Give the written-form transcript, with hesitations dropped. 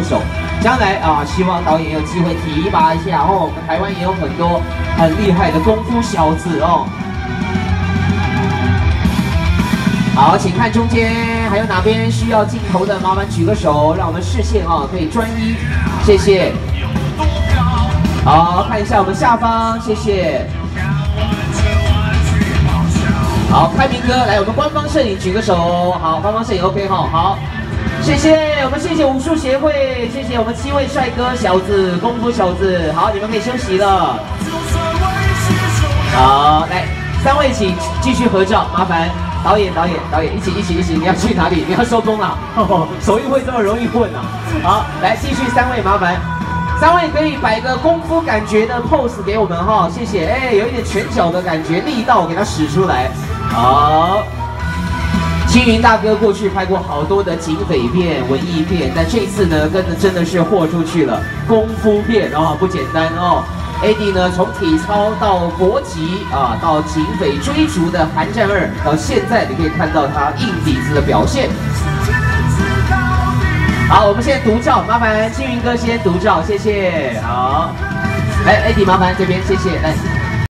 手。将来啊，希望导演有机会提拔一下哦。我们台湾也有很多很厉害的功夫小子哦。好，请看中间还有哪边需要镜头的，麻烦举个手，让我们视线啊可以专一，谢谢。好，看一下我们下方，谢谢。好，开明哥来，我们官方摄影举个手，好，官方摄影 OK 哈，好。 谢谢，我们谢谢武术协会，谢谢我们7位帅哥小子，功夫小子，好，你们可以休息了。好，来，3位请继续合照，麻烦导演，一起，你要去哪里？你要收工了，手艺会这么容易混啊？好，来继续3位，麻烦3位可以摆个功夫感觉的 pose 给我们哈，谢谢，哎，有一点拳脚的感觉，力道给它使出来，好。 青云大哥过去拍过好多的警匪片、文艺片，但这次呢，真的是豁出去了，功夫片啊、不简单哦。AD 呢，从体操到搏击啊，到警匪追逐的《寒战2》，到现在你可以看到他硬底子的表现。好，我们现在独照，麻烦青云哥先独照，谢谢。好，来 AD 麻烦这边，谢谢，来。